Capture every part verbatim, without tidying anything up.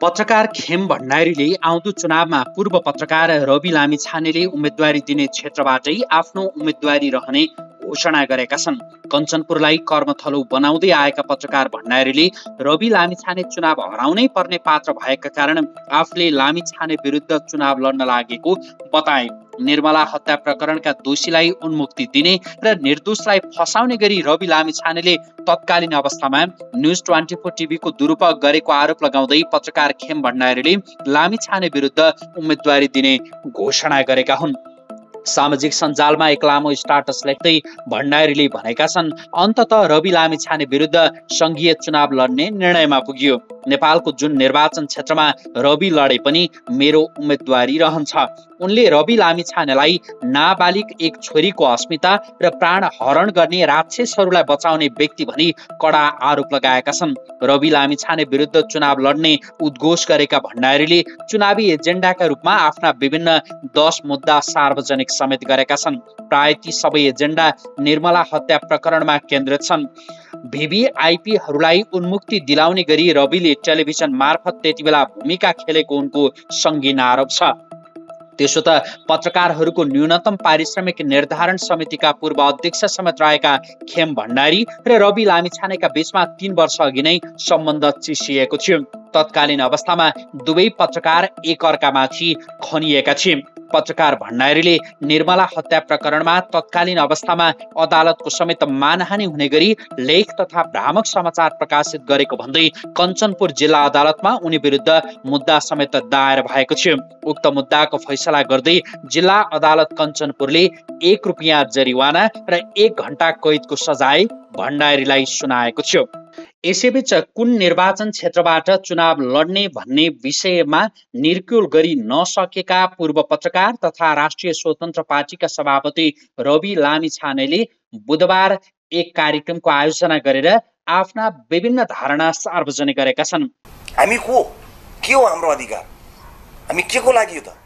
पत्रकार खेम भण्डारीले आउँदो चुनावमा पूर्व पत्रकार रवि लामिछानेले उम्मेदवारी दिने क्षेत्रबाटै आफ्नो उम्मेदवारी रहने घोषणा गरेका छन्। कञ्चनपुरलाई कर्मथलो बनाउँदै आएका पत्रकार भण्डारीले रवि लामिछाने चुनाव हराउनै पर्ने पात्र भएका कारण आफूले लामिछाने विरुद्ध चुनाव लड्न लागेको बताए। निर्मला हत्या प्रकरणका दोषीलाई उन्मुक्ति दिने र निर्दोषलाई फसाउने गरी रवि लामिछानेले तत्कालीन अवस्थामा न्युज ट्वेन्टी फोर टिभीको दुरुपयोग गरेको आरोप लगाउँदै पत्रकार खेम भण्डारीले लामिछाने विरुद्ध उम्मेदवारी दिने घोषणा गरेका हुन्। सामाजिक सञ्जालमा एक लामो स्टाटस लेख्दै भण्डारीले भनेका छन्, अन्ततः रवि लामिछाने विरुद्ध संघीय चुनाव लड्ने निर्णयमा पुगियो। नेपालको जुन निर्वाचन क्षेत्रमा रवि लडे पनि मेरो उम्मेदवारी रहन्छ। उनले रवि लामिछानेलाई नाबालिग एक छोरीको अस्मिता र प्राण हरण गर्ने राक्षसहरूलाई बचाउने व्यक्ति भनी कडा आरोप लगाएका छन्। रवि लामिछाने विरुद्ध चुनाव लड्ने उद्घोष गरेका भण्डारीले चुनावी एजेन्डाका रूपमा आफ्ना विभिन्न दस मुद्दा सार्वजनिक समेत गरेका छन्। प्राय ती सबै एजेन्डा निर्मला हत्या प्रकरणमा केन्द्रित छन्। भिभिआइपीहरूलाई उन्मुक्ति दिलाउने गरी रविले टेलिभिजन मार्फत त्यतिबेला भूमिका खेलेको उनको सङ्गीन आरोप छ। त्यसो त पत्रकारहरूको न्यूनतम पारिश्रमिक निर्धारण समितिका पूर्व अध्यक्ष समेत रहेका खेम भण्डारी र रवि लामिछानेका बीचमा तीन वर्ष अघि नै सम्बन्ध चिसिएको थियो। तत्कालीन अवस्थामा दुवै पत्रकार एकअर्कामाथि खनिएका थिए। पत्रकार भण्डारीले निर्मला हत्या प्रकरणमा तत्कालीन अवस्थामा अदालतको समेत मानहानि हुने गरी लेख तथा भ्रामक समाचार प्रकाशित गरेको भन्दै कञ्चनपुर जिल्ला अदालतमा उनी विरुद्ध मुद्दा समेत दायर भएको थियो। उक्त मुद्दाको फैसला गर्दै जिल्ला अदालत कञ्चनपुरले एक रुपियाँ जरिवाना र एक घण्टा कैदको सजाय भण्डारीलाई सुनाएको थियो। यसैबीच कुन निर्वाचन क्षेत्रबाट चुनाव लड्ने भन्ने विषयमा निर्क्युल गरी नसकेका पूर्व पत्रकार तथा राष्ट्रिय स्वतन्त्र पार्टीका सभापति रवि लामिछानेले बुधबार एक कार्यक्रमको आयोजना गरेर आफ्ना विभिन्न धारणा सार्वजनिक गरेका छन्। हामी को के हो हाम्रो अधिकार, हामी के को लागि, यो त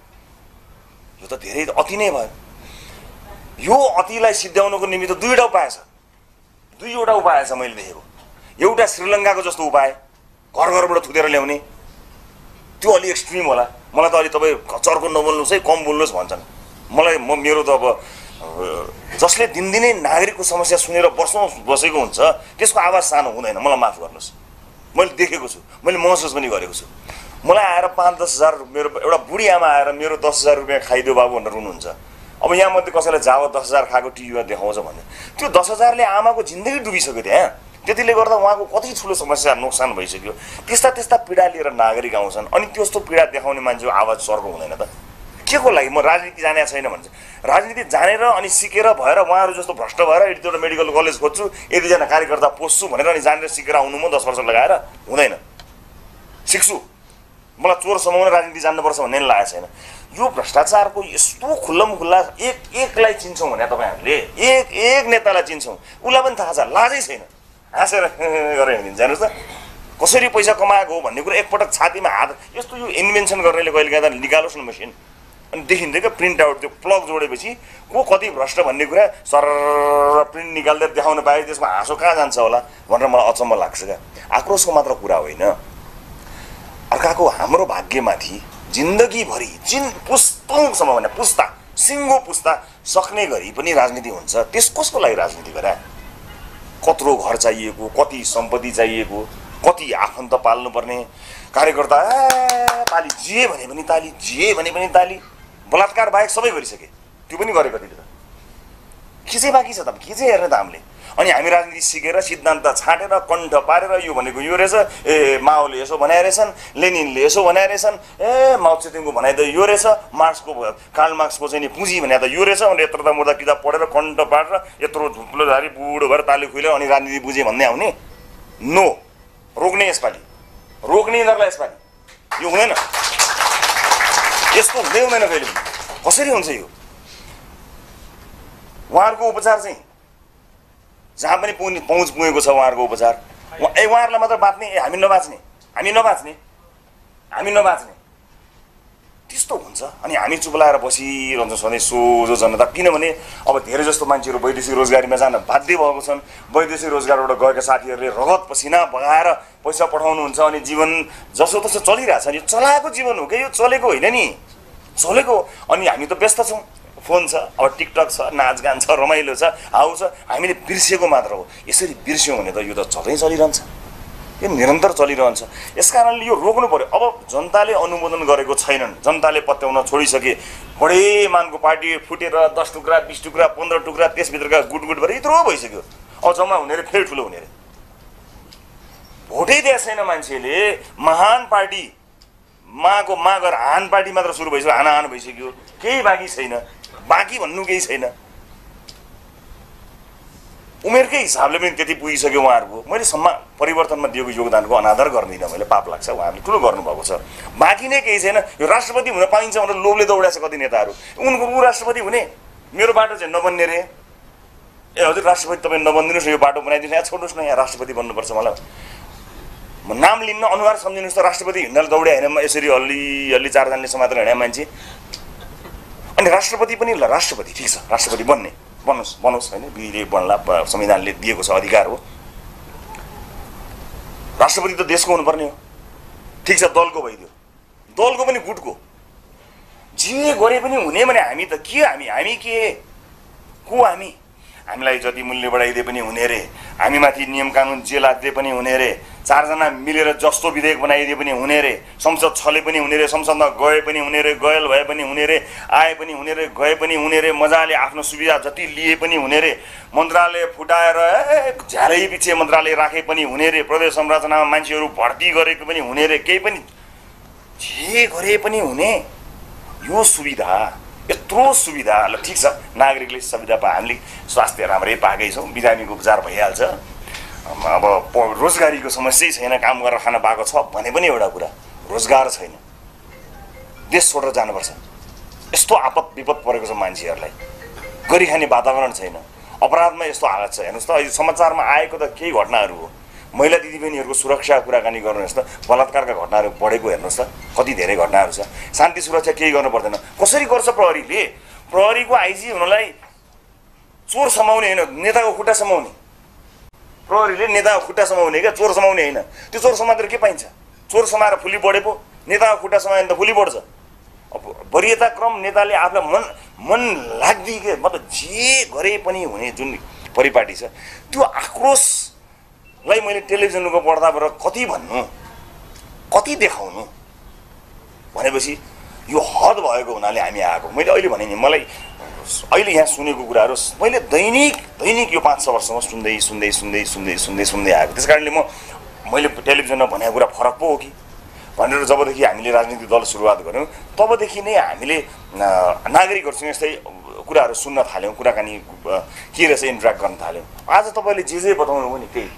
यो त धेरै अति नै भयो। यो अतिलाई सिद्ध्याउनको निमित्त दुईवटा उपाय छ दुईवटा उपाय छ मैले देखेको। एउटा श्रीलङ्काको जस्तो उपाय, घर घरबाट थुतेर ल्याउने, त्यो अलि एक्सट्रिम होला। मलाई त अलि तपाईँ चर्को नबोल्नुहोस् है, कम बोल्नुहोस् भन्छन्। मलाई म मेरो त अब जसले दिनदिनै नागरिकको समस्या सुनेर बस्नु बसेको हुन्छ त्यसको आवाज सानो हुँदैन। मलाई माफ गर्नुहोस्, मैले देखेको छु, मैले महसुस पनि गरेको छु। मलाई आएर पाँच दस हजार मेरो एउटा बुढी आमा आएर मेरो दस हजार रुपियाँ खाइदियो बाबु भनेर रुनुहुन्छ। अब यहाँ मध्ये कसैलाई जाब दस हजार खाएको टिभीमा देखाउँछ भने त्यो दस हजारले आमाको जिन्दगी डुबिसक्यो त्यहाँ। त्यतिले गर्दा उहाँको कति ठुलो समस्या नोक्सान भइसक्यो। त्यस्ता त्यस्ता पीडा लिएर नागरिक आउँछन् अनि त्यस्तो पीडा देखाउने मान्छेको आवाज सर्को हुँदैन त के को लागि? म राजनीति जाने छैन भन्छ। राजनीति जानेर अनि सिकेर भएर उहाँहरू जस्तो भ्रष्ट भएर यति एउटा मेडिकल कलेज खोज्छु, यतिजना कार्यकर्ता पोस्छु भनेर अनि जानेर सिकेर आउनु म दस वर्ष लगाएर हुँदैन। सिक्छु, मलाई चोर समाउन राजनीति जान्नुपर्छ भन्ने लागेको छैन। यो भ्रष्टाचारको यस्तो खुल्लम खुल्ला एक एकलाई चिन्छौँ भने तपाईँहरूले एक एक नेतालाई चिन्छौँ, उसलाई पनि थाहा छ, लाजै छैन, हाँसेर गरेर हिँडिन्छ। हेर्नुहोस् त कसरी पैसा कमाएको हो भन्ने कुरा एकपटक छातीमा हात यस्तो यो इन्भेन्सन गर्नेले कहिले काहीँ निकालोस् न मसिन अनि देखिन्छ क्या प्रिन्ट आउट, त्यो प्लग जोडेपछि को कति भ्रष्ट भन्ने कुरा सर प्रिन्ट निकाल्दै देखाउन पाए त्यसमा हाँसो कहाँ जान्छ होला भनेर मलाई अचम्म लाग्छ क्या। आक्रोशको मात्र कुरा होइन, अर्काको हाम्रो भाग्यमाथि जिन्दगीभरि जिन पुस्तौँसम्म भने पुस्ता सिङ्गो पुस्ता सक्ने गरी पनि राजनीति हुन्छ। त्यस कसको लागि राजनीति गरे? कत्रो घर चाहिएको, कति सम्पत्ति चाहिएको, कति आफन्त पाल्नुपर्ने, कार्यकर्ता ए ताली जे भने पनि ताली, जे भने पनि ताली, बलात्कार बाहेक सबै गरिसके, त्यो पनि गरे कतिले त। के चाहिँ बाँकी छ त? के चाहिँ हेर्ने त हामीले? अनि हामी राजनीति सिकेर सिद्धान्त छाँटेर कण्ठ पारेर यो भनेको यो रहेछ, ए माओले यसो बनाए रहेछन्, लेनिनले यसो बनाए रहेछन्, ए माओ त्से-तुङको भनाइ त यो रहेछ, मार्क्सको कार्ल मार्क्सको चाहिँ नि पुँजी भने त यो रहेछ भने यत्रो त मुर्दा किताब पढेर कण्ठ पारेर यत्रो झुप्लोधारी बुढो भएर ताली खुल्यो अनि राजनीति बुझे भन्ने आउने? नो, रोक्ने यसपालि, रोक्ने यिनीहरूलाई यसपालि। यो हुँदैन, यस्तो हुँदै हुँदैन कहिले पनि। कसरी हुन्छ यो? उहाँहरूको उपचार चाहिँ जहाँ पनि पुग्ने पहुँच पुगेको छ उहाँहरूको उपचार, ए उहाँहरूलाई मात्र बाँच्ने, ए हामी नबाँच्ने, हामी नबाँच्ने, हामी नबाँच्ने त्यस्तो हुन्छ। अनि हामी चुप लाएर बसिरहन्छौँ सधैँ सोझो जनता, किनभने अब धेरै जस्तो मान्छेहरू वैदेशिक रोजगारीमा जान बाध्य भएको छन्। वैदेशिक रोजगारबाट गएका साथीहरूले रगत पसिना बगाएर पैसा पठाउनुहुन्छ अनि जीवन जसो तसो चलिरहेछ। नि चलाएको जीवन हो क्या, यो चलेको होइन नि, चलेको। अनि हामी त व्यस्त छौँ, फोन छ, अब टिकटक छ, नाचगान छ, रमाइलो छ, हाउ छ, हामीले बिर्सेको मात्र हो। यसरी बिर्स्यौँ भने त यो त सधैँ चलिरहन्छ, यो निरन्तर चलिरहन्छ। यस कारणले यो रोक्नु पर्यो। अब जनताले अनुमोदन गरेको छैनन्, जनताले पत्याउन छोडिसके। बडे मानको पार्टी फुटेर दस टुक्रा बिस टुक्रा पन्ध्र टुक्रा त्यसभित्रका गुटगुट भएर यत्रो भइसक्यो। अब जम्मा हुने रे फेरि ठुलो हुने रे। भोटै दिएको छैन मान्छेले। महान पार्टी माको मा गरेर हान पार्टी मात्र सुरु भइसक्यो, हानाहान भइसक्यो, केही बाँकी छैन, बाँकी भन्नु केही छैन। उमेरकै हिसाबले पनि त्यति पुगिसक्यो उहाँहरूको। मैले सम्मान परिवर्तनमा दिएको योगदानको अनादर गर्दिनँ, मैले पाप लाग्छ। उहाँहरूले ठुलो गर्नुभएको छ, बाँकी नै केही छैन। यो राष्ट्रपति हुन पाइन्छ भनेर लोभले दौडाएको छ कति नेताहरू। उनको ऊ राष्ट्रपति हुने, मेरो बाटो चाहिँ नबन्ने रे। ए हजुर राष्ट्रपति तपाईँ नबनिदिनुहोस्, यो बाटो बनाइदिनुहोस्, यहाँ छोड्नुहोस् न, यहाँ राष्ट्रपति बन्नुपर्छ मलाई। म नाम लिन्न, अनुहार सम्झिनुहोस् त, राष्ट्रपति हिँड्दा दौड्या होइन, म यसरी हल्ली हल्ली चारजनाले समातेर हिँड्या मान्छे। अनि राष्ट्रपति पनि ल राष्ट्रपति ठिक छ, राष्ट्रपति बन्ने बनोस् बनोस् होइन, विधिले बन्ला, संविधानले दिएको छ अधिकार हो। राष्ट्रपति त देशको हुनुपर्ने हो, ठिक छ, दलको भइदियो, दलको पनि गुटको जे गरे पनि हुने भने हामी त के, हामी हामी के को, हामी हामीलाई जति मूल्य बढाइदिए पनि हुने रे, हामीमाथि नियम कानुन जे लाग्दै पनि हुने रे, चारजना मिलेर जस्तो विधेयक बनाइदिए पनि हुने रे, संसद छले पनि हुने रे, संसदमा गए पनि हुने रे, गयल भए पनि हुने रे, आए पनि हुने रे, गए पनि हुने रे, मजाले आफ्नो सुविधा जति लिए पनि हुने रे, मन्त्रालय फुटाएर झ्यालै पछि मन्त्रालय राखे पनि हुने रे, प्रदेश संरचनामा मान्छेहरू भर्ती गरेको पनि हुने रे, केही पनि जे गरे पनि हुने। यो सुविधा, यत्रो सुविधा, ल ठिक छ, नागरिकले सुविधा पाए, हामीले स्वास्थ्य राम्रै पाएकै छौँ, बिरामीको उपचार भइहाल्छ, अब रोजगारीको समस्यै छैन, काम गरेर खान पाएको छ भने पनि एउटा कुरा, रोजगार छैन, देश छोडेर जानुपर्छ। यस्तो आपत विपद परेको छ मान्छेहरूलाई, गरी खाने वातावरण छैन, अपराधमा यस्तो हालत छ। हेर्नुहोस् त, अहिले समाचारमा आएको त केही घटनाहरू हो। महिला दिदीबहिनीहरूको सुरक्षा कुराकानी गर्नुहोस् त, बलात्कारका घटनाहरू बढेको हेर्नुहोस् त, कति धेरै घटनाहरू छ। शान्ति सुरक्षा केही गर्नु पर्दैन, कसरी गर्छ प्रहरीले? प्रहरीको आइजी हुनलाई चोर समाउने होइन, नेताको खुट्टा समाउने। प्रहरीले नेताको खुट्टा समाउने क्या, चोर समाउने होइन। त्यो चोर समातेर के पाइन्छ? चोर समाएर फुली बढे पो, नेताको खुट्टा समायो भने त फुली बढ्छ। अब वरियता क्रम नेताले आफूलाई मन मन लाग्दी के, मतलब जे गरे पनि हुने जुन परिपाटी छ, त्यो आक्रोशलाई मैले टेलिभिजनको पर्दाबाट कति भन्नु, कति देखाउनु भनेपछि यो हद भएको हुनाले हामी आएको। मैले अहिले भने नि, मलाई अहिले यहाँ सुनेको कुराहरू मैले दैनिक दैनिक यो पाँच छ वर्षमा सुन्दै सुन्दै सुन्दै सुन्दै सुन्दै सुन्दै आएको। त्यस कारणले म मैले टेलिभिजनमा भनेको कुरा फरक पो हो कि भनेर जबदेखि हामीले राजनीतिक दल सुरुवात गऱ्यौँ तबदेखि नै हामीले नागरिकहरूसँग यस्तै कुराहरू सुन्न थाल्यौँ, कुराकानी के रहेछ इन्ट्र्याक्ट गर्न थाल्यौँ। आज तपाईँले जे जे बताउनु भयो नि त्यही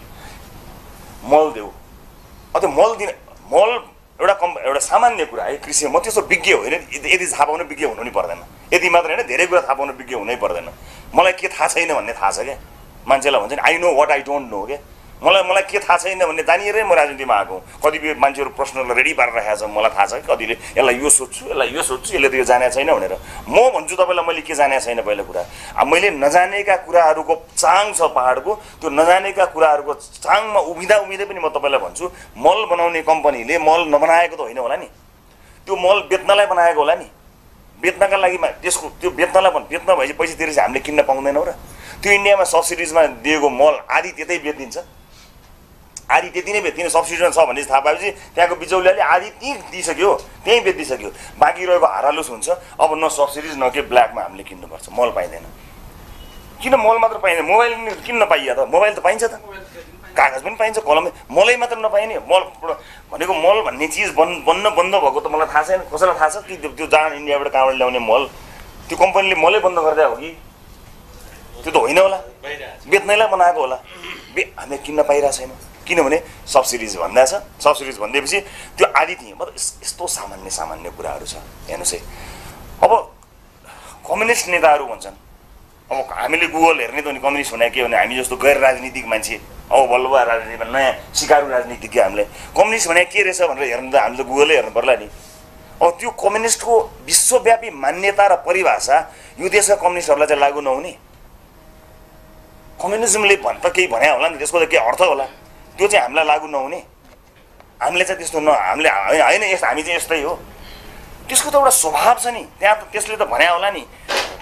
मल देऊ, अझ मल दिन, मल एउटा कम् एउटा सामान्य कुरा है कृषि। म त्यस्तो विज्ञ होइन, यदि थाहा पाउनु विज्ञ हुनु नि पर्दैन, यति मात्र होइन धेरै कुरा थाहा पाउनु विज्ञ हुनै पर्दैन। मलाई के थाहा छैन भन्ने थाहा छ क्या, मान्छेलाई भन्छ नि I know what I don't know क्या। मलाई मलाई के थाहा छैन भन्ने जानिएरै म राजनीतिमा आएको। कतिपय मान्छेहरू प्रश्नलाई रेडी पारेर राखेको छ, मलाई थाहा छ कि कतिले यसलाई यो सोध्छु यसलाई यो सोध्छु यसले त यो जानेको छैन भनेर। म भन्छु तपाईँलाई मैले के जानेको छैन पहिलो कुरा। अब मैले नजानेका कुराहरूको चाङ छ पहाडको, त्यो नजानेका कुराहरूको चाङमा उभिँदा उभिँदै पनि म तपाईँलाई भन्छु, मल बनाउने कम्पनीले मल नबनाएको त होइन होला नि, त्यो मल बेच्नलाई बनाएको होला नि। बेच्नका लागि त्यसको त्यो बेच्नलाई बेच्न भएपछि पैसा तिरेपछि हामीले किन्न पाउँदैनौँ र? त्यो इन्डियामा सब्सिडिजमा दिएको मल आदि त्यतै बेचिदिन्छ, आदि त्यति नै बेच्दिने। सब्सिडीमा छ भने थाहा पाएपछि त्यहाँको बिचौलियाले आदि त्यहीँ दिइसक्यो, त्यहीँ बेचिदिइसक्यो, बाँकी रहेको हारालुस हुन्छ। अब न सब्सिडिज न के ब्ल्याकमा हामीले किन्नुपर्छ, मल पाइँदैन। किन मल मात्र पाइँदैन? मोबाइल किन नपाइया त? मोबाइल त पाइन्छ त, कागज पनि पाइन्छ, कलम। मलै मात्र नपाइने? मल भनेको मल भन्ने चिज बन् बन्न बन्द भएको त मलाई थाहा छैन। कसैलाई थाहा छ कि त्यो जहाँ इन्डियाबाट कहाँबाट ल्याउने मल त्यो कम्पनीले मलै बन्द गर्दै हो कि? त्यो त होइन होला, बेच्नैलाई बनाएको होला। बे हामीले किन्न पाइरहेको छैन किनभने सब्सिडिज भन्दा छ। सब्सिडिज भनिदिएपछि त्यो आदि थिएँ। मतलब यस्तो सामान्य सामान्य कुराहरू छ। हेर्नुहोस् है, अब कम्युनिस्ट नेताहरू भन्छन्, अब हामीले गुगल हेर्ने त नि कम्युनिस्ट हुने के भने हामी जस्तो गैर राजनीतिक मान्छे, अब बल्ल राजनीतिमा नयाँ सिकारु राजनीतिज्ञ हामीले कम्युनिस्ट भने के रहेछ भनेर हेर्नु त हामीले त गुगलै हेर्नु पर्ला नि। अब त्यो कम्युनिस्टको विश्वव्यापी मान्यता र परिभाषा यो देशका कम्युनिस्टहरूलाई चाहिँ लागू नहुने, कम्युनिजमले भन् त केही भने होला नि, त्यसको त केही अर्थ होला, त्यो चाहिँ हामीलाई लागू नहुने, हामीले चाहिँ त्यस्तो न हामीले होइन यस्तो हामी चाहिँ यस्तै हो, त्यसको त एउटा स्वभाव छ नि त्यहाँ, त त्यसले त भने होला नि,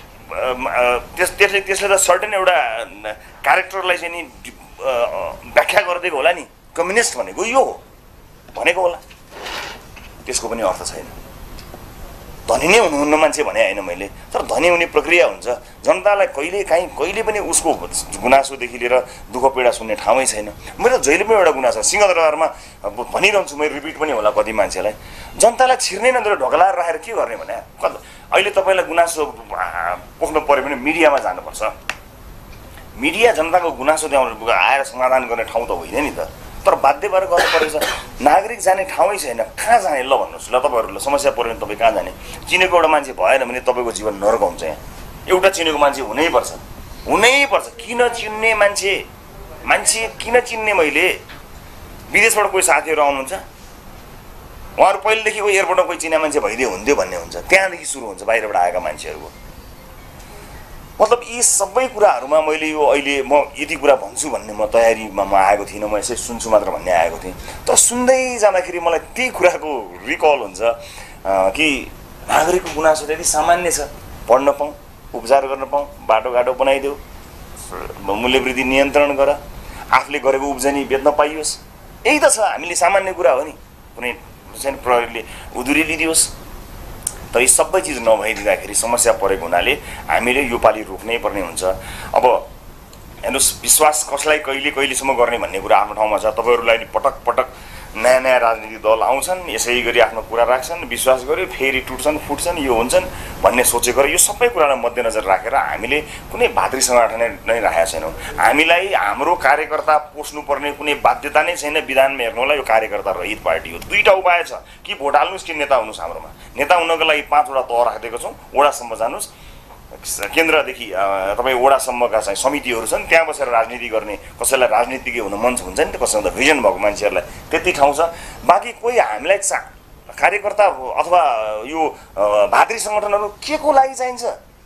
त्यस त्यसले त्यसले त सर्टेन एउटा क्यारेक्टरलाई चाहिँ नि व्याख्या गरिदिएको होला नि, कम्युनिस्ट भनेको यो हो भनेको होला, त्यसको पनि अर्थ छैन। धनी नै हुनुहुन्न मान्छे भने होइन मैले, तर धनी हुने प्रक्रिया हुन्छ। जनतालाई कहिले काहीँ कहिले पनि उसको गुनासोदेखि लिएर दुःख पीडा सुन्ने ठाउँै छैन। मेरो जहिले पनि एउटा गुनासो सिंहदरबारमा भनिरहन्छु, मैले रिपिट पनि होला कति मान्छेलाई, जनतालाई छिर्नै नदिएर ढोकलाएर राखेर के गर्ने भने, अहिले तपाईँलाई गुनासो पोख्नु पऱ्यो भने मिडियामा जानुपर्छ, मिडिया जनताको गुनासो त्यहाँ आएर समाधान गर्ने ठाउँ त होइन नि त, तर बाध्य भएर गर्नु परेको छ। नागरिक जाने ठाउँै छैन, कहाँ जाने ल भन्नुहोस्, ल तपाईँहरूलाई समस्या पऱ्यो भने तपाईँ कहाँ जाने? चिनेको एउटा मान्छे भएन भने तपाईँको जीवन नरक हुन्छ। यहाँ एउटा चिनेको मान्छे हुनैपर्छ, हुनैपर्छ। किन चिन्ने मान्छे मान्छे किन चिन्ने? मैले विदेशबाट कोही साथीहरू आउनुहुन्छ, उहाँहरू पहिलेदेखि कोही एयरपोर्टमा कोही चिने मान्छे भइदियो हुन्थ्यो भन्ने हुन्छ, त्यहाँदेखि सुरु हुन्छ बाहिरबाट आएका मान्छेहरूको। मतलब यी सबै कुराहरूमा मैले यो अहिले म यति कुरा भन्छु भन्ने म तयारीमा म आएको थिइनँ, म यसै सुन्छु मात्र भन्ने आएको थिएँ। तर सुन्दै जाँदाखेरि मलाई त्यही कुराको रिकल हुन्छ कि नागरिकको गुनासो त यति सामान्य छ, पढ्न पाऊँ, उपचार गर्न पाऊँ, बाटोघाटो बनाइदेऊ, मूल्यवृद्धि नियन्त्रण गर, आफूले गरेको उब्जनी बेच्न पाइयोस्, यही त छ। हामीले सामान्य कुरा हो नि, कुनै प्रहरीले उधुरी लिदियोस्। तर यी सबै चिज नभइदिँदाखेरि समस्या परेको हुनाले हामीले यो पालि रोक्नै पर्ने हुन्छ। अब हेर्नुहोस्, विश्वास कसलाई कहिले कहिलेसम्म गर्ने भन्ने कुरा आफ्नो ठाउँमा छ। तपाईँहरूलाई पटक पटक नयाँ नयाँ राजनीतिक दल आउँछन्, यसै गरी आफ्नो कुरा राख्छन्, विश्वास गर्यो, फेरि टुट्छन् फुट्छन्, यो हुन्छन् भन्ने सोचेको, यो सबै कुरालाई मध्यनजर राखेर हामीले कुनै भातृ सङ्गठन नै राखेका छैनौँ। हामीलाई हाम्रो कार्यकर्ता पोस्नुपर्ने कुनै बाध्यता नै छैन। विधानमा हेर्नु होला, यो कार्यकर्ता रहित पार्टी हो। दुईवटा उपाय छ, कि भोट हाल्नुहोस् कि नेता हुनुहोस्। हाम्रोमा नेता हुनको लागि पाँचवटा तह राखिदिएको छौँ। वडासम्म जानुहोस्, केन्द्रदेखि तपाईँ वडासम्मका चाहिँ समितिहरू छन्, त्यहाँ बसेर राजनीति गर्ने। कसैलाई राजनीतिज्ञ हुन मन हुन्छ नि त, कसैलाई त भिजन भएको मान्छेहरूलाई त्यति ठाउँ छ। बाँकी कोही हामीलाई चा कार्यकर्ता अथवा यो भातृ सङ्गठनहरू के को लागि चाहिन्छ?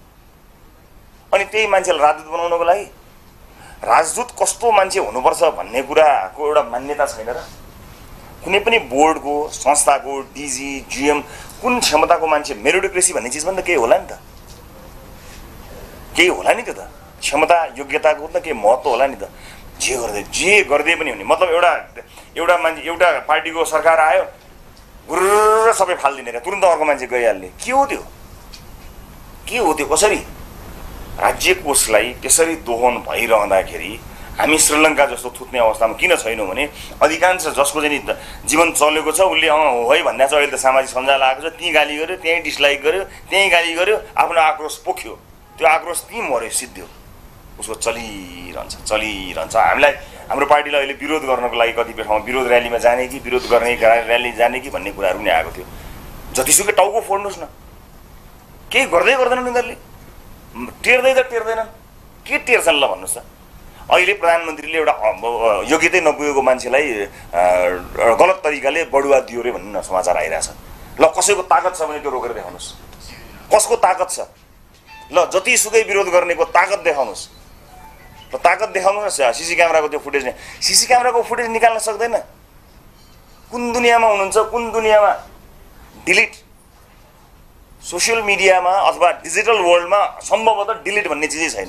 अनि त्यही मान्छेलाई राजदूत बनाउनको लागि राजदूत कस्तो मान्छे हुनुपर्छ भन्ने कुराको एउटा मान्यता छैन र? कुनै पनि बोर्डको, संस्थाको डिजी जिएम कुन क्षमताको मान्छे, मेरिटोक्रेसी भन्ने चिज पनि त केही होला नि त, केही होला नि त, क्षमता योग्यताको त केही महत्त्व होला नि त। जे गर्दै जे गर्दै पनि हुने, मतलब एउटा एउटा मान्छे एउटा पार्टीको सरकार आयो, गुर्र सबै फालिदिने र तुरन्त अर्को मान्छे गइहाल्ने, के हो त्यो? के हो त्यो? कसरी राज्य कोषलाई त्यसरी दोहन भइरहँदाखेरि हामी श्रीलङ्का जस्तो थुत्ने अवस्थामा किन छैनौँ भने, अधिकांश जसको चाहिँ जीवन चलेको छ उसले अँ हो है भन्दा चाहिँ अहिले त सामाजिक सञ्जाल आएको छ, त्यहीँ गाली गर्यो, त्यहीँ डिसलाइक गर्यो, त्यहीँ गाली गर्यो, आफ्नो आक्रोश पोख्यो, त्यो आक्रोश त्यहीँ मऱ्यो, सिद्धियो, उसको चलिरहन्छ चलिरहन्छ। हामीलाई हाम्रो पार्टीलाई अहिले विरोध गर्नको लागि कतिपय ठाउँमा विरोध र्यालीमा जाने कि विरोध गर्ने र्याली जाने कि भन्ने कुराहरू पनि आएको थियो। जतिसुकै टाउको फोड्नुहोस् न, केही गर्दै गर्दैनन् उनीहरूले, टेर्दै त टेर्दैनन्, के टेर्छन् ल भन्नुहोस् त? अहिले प्रधानमन्त्रीले एउटा योग्यतै नपुगेको मान्छेलाई गलत तरिकाले बढुवा दियो रे भन्ने समाचार आइरहेछ। ल कसैको ताकत छ भने त्यो रोकेर देखाउनुहोस्, कसको ताकत छ? ल जतिसुकै विरोध गर्नेको ताकत देखाउनुहोस्, र ताकत देखाउनुहोस् न। सिसी क्यामेराको त्यो फुटेज, सिसी क्यामेराको फुटेज निकाल्न सक्दैन? कुन दुनियाँमा हुनुहुन्छ? कुन दुनियाँमा? डिलिट सोसियल मिडियामा अथवा डिजिटल वर्ल्डमा सम्भवतः डिलिट भन्ने चिजै छैन।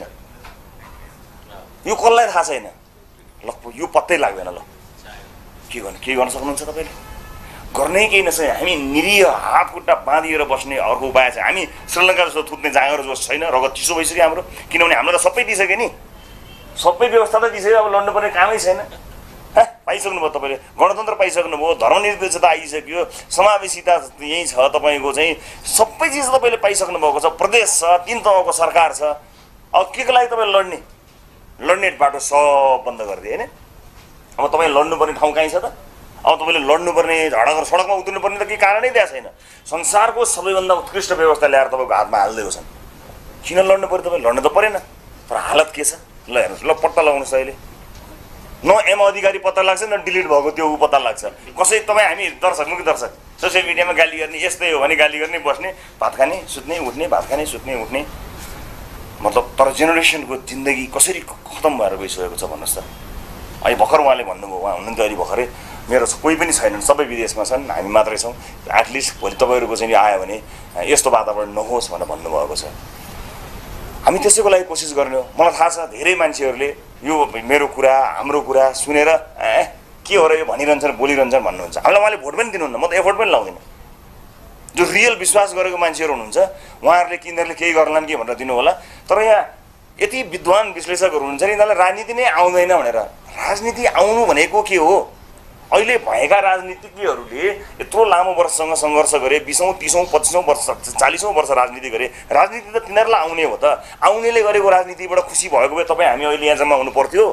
यो कसलाई थाहा छैन? ल यो पत्तै लाग्दैन। ल के गर्नु के गर्न सक्नुहुन्छ तपाईँले? गर्नै केही नछ। हामी निरीह हात खुट्टा बाँधिएर बस्ने अर्को उपाय छ। हामी श्रीलङ्का जस्तो थुत्ने जाँगर जस्तो छैन, रगत चिसो भइसक्यो हाम्रो, किनभने हाम्रो त सबै दिइसक्यो नि, सबै व्यवस्था त दिइसक्यो, अब लड्नुपर्ने कामै छैन। पाइसक्नुभयो तपाईँले, गणतन्त्र पाइसक्नुभयो, धर्मनिरपेक्षता आइसक्यो, समावेशिता यहीँ छ तपाईँको चाहिँ, सबै चिज तपाईँले पाइसक्नु भएको छ, प्रदेश छ, तिन तहको सरकार छ। अब के को लागि तपाईँ लड्ने? लड्ने बाटो सब बन्द गरिदिए होइन? अब तपाईँ लड्नुपर्ने ठाउँ कहीँ छ त? अब तपाईँले लड्नुपर्ने, झडागर सडकमा उत्रनुपर्ने त केही कारणै दिएको छैन। संसारको सबैभन्दा उत्कृष्ट व्यवस्था ल्याएर तपाईँको हातमा हालिदिएको छन्, किन लड्नु पऱ्यो? तपाईँ लड्नु त परेन, तर हालत के छ? ल हेर्नुहोस्, ल पट्टा लगाउनुहोस् अहिले, ल न एम अधिकारी पत्ता लाग्छ न डिलिट भएको त्यो ऊ पत्ता लाग्छ। कसै तपाईँ हामी दर्शक मुख्य दर्शक सोसियल मिडियामा गाली गर्ने यस्तै हो भने गाली गर्ने बस्ने भात खाने सुत्ने उठ्ने भात खाने सुत्ने उठ्ने मतलब तर जेनेरेसनको जिन्दगी कसरी खतम भएर गइसकेको छ भन्नुहोस् त। अहिले भर्खर उहाँले भन्नुभयो उहाँ हुनुहुन्थ्यो अहिले भर्खरै मेरो कोही पनि छैनन् सबै विदेशमा छन् हामी मात्रै छौँ एटलिस्ट भोलि तपाईँहरूको चाहिँ आयो भने यस्तो वातावरण नहोस् भनेर भन्नुभएको छ। हामी त्यसैको लागि कोसिस गर्ने हो। मलाई थाहा छ धेरै मान्छेहरूले यो मेरो कुरा हाम्रो कुरा सुनेर ए के हो र यो भनिरहन्छन् बोलिरहन्छन् भन्नुहुन्छ। हामीलाई उहाँले भोट पनि दिनुहुन्न म त एफोर्ट पनि लाउँदिनँ। जो रियल विश्वास गरेको मान्छेहरू हुनुहुन्छ उहाँहरूले किनीहरूले केही गर्लान् कि भनेर दिनु होला। तर यहाँ यति विद्वान विश्लेषकहरू हुनुहुन्छ नि यिनीहरूलाई राजनीति नै आउँदैन भनेर। राजनीति आउनु भनेको के हो? अहिले भएका राजनीतिज्ञहरूले यत्रो लामो वर्षसँग सङ्घर्ष गरे बिसौँ तिसौँ पच्चिसौँ वर्ष चालिसौँ वर्ष राजनीति गरे। राजनीति त तिनीहरूलाई आउने हो त। आउनेले गरेको राजनीतिबाट खुसी भएको भए तपाईँ हामी अहिले यहाँ जम्मा हुनु पर्थ्यो।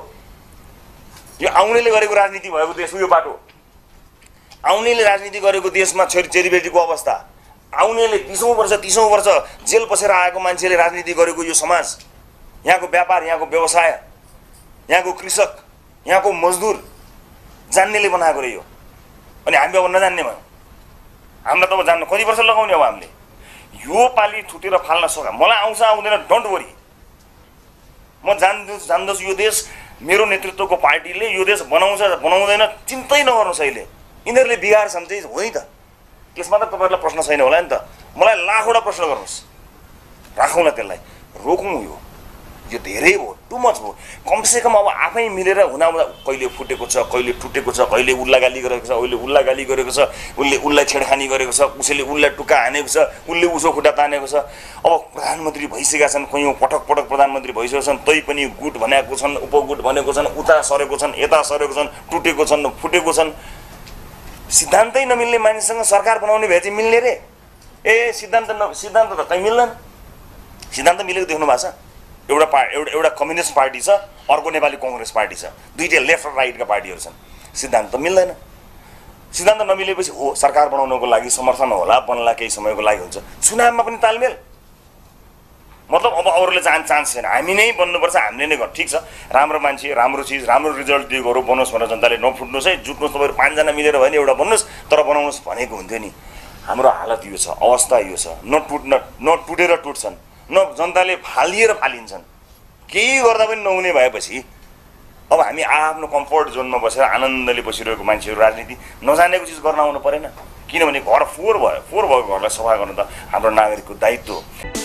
यो आउनेले गरेको राजनीति भएको देश यो बाटो। आउनेले राजनीति गरेको देशमा छोरी चेलीबेटीको अवस्था। आउनेले बिसौँ वर्ष तिसौँ वर्ष जेल बसेर आएको मान्छेले राजनीति गरेको यो समाज, यहाँको व्यापार, यहाँको व्यवसाय, यहाँको कृषक, यहाँको मजदुर जान्नेले बनाएको रह्यो। अनि हामी अब नजान्ने भयो। हामीलाई त अब जान्नु कति वर्ष लगाउने अब हामीले। यो पालि छुटेर फाल्न सक्छ। मलाई आउँछ आउँदैन डोन्ट वरी। म जान्दछु जान्दछु यो देश मेरो नेतृत्वको पार्टीले यो देश बनाउँछ बनाउँदैन चिन्तै नगर्नुहोस्। अहिले यिनीहरूले बिगार्छन् चाहिँ हो नि त। त्यसमा त तपाईँहरूलाई प्रश्न छैन होला नि त। मलाई लाखवटा प्रश्न गर्नुहोस्, राखौँ न त्यसलाई, रोकौँ। यो यो धेरै भयो, टु मच भयो। कमसेकम अब आफै मिलेर हुँदा कहिले फुटेको छ कहिले टुटेको छ, कहिले उसलाई गाली गरेको छ अहिले उसलाई गाली गरेको छ, उसले उसलाई छेडखानी गरेको छ, उसले उसलाई टुक्का हानेको छ, उसले उसो खुट्टा तानेको छ। अब प्रधानमन्त्री भइसकेका छन्, कयौँ पटक पटक प्रधानमन्त्री भइसकेका छन्, तै पनि गुट भनेको छन्, उपगुट भनेको छन्, उता सरेको छन्, यता सरेको छन्, टुटेको छन्, फुटेको छन्। सिद्धान्तै नमिल्ने मानिससँग सरकार बनाउने भए चाहिँ मिल्ने रे? ए सिद्धान्त न सिद्धान्त त कहीँ मिल्दैन। सिद्धान्त मिलेको देख्नु भएको छ? एउटा पा एउटा एउटा कम्युनिस्ट पार्टी छ, अर्को नेपाली कङ्ग्रेस पार्टी छ, दुईटै लेफ्ट र राइटका पार्टीहरू छन्। सिद्धान्त त मिल्दैन। सिद्धान्त नमिलेपछि हो सरकार बनाउनको लागि समर्थन होला, बन्ला केही समयको लागि हुन्छ। चुनावमा पनि तालमेल मतलब अब अरूले चाहन्छ चान्स छैन, हामी नै बन्नुपर्छ, हामीले नै गर्नु। ठिक छ, राम्रो मान्छे, राम्रो चिज, राम्रो रिजल्ट दिएकोहरू बनोस् भनेर जनताले नफुट्नुहोस् है, जुट्नुहोस्। तपाईँहरू पाँचजना मिलेर भयो नि एउटा बन्नुहोस्, तर बनाउनुहोस् भनेको हुन्थ्यो नि। हाम्रो हालत यो छ, अवस्था यो छ। न टुट्न न टुटेर टुट्छन्, न जनताले फालिएर फालिन्छन्। केही गर्दा पनि नहुने भएपछि अब हामी आफ्नो कम्फर्ट जोनमा बसेर आनन्दले बसिरहेको मान्छेहरू राजनीति नजानेको चिज गर्न आउनु परेन। किनभने घर फोहोर भयो, फोहोर भएको घरलाई सफा गर्नु त हाम्रो नागरिकको दायित्व हो।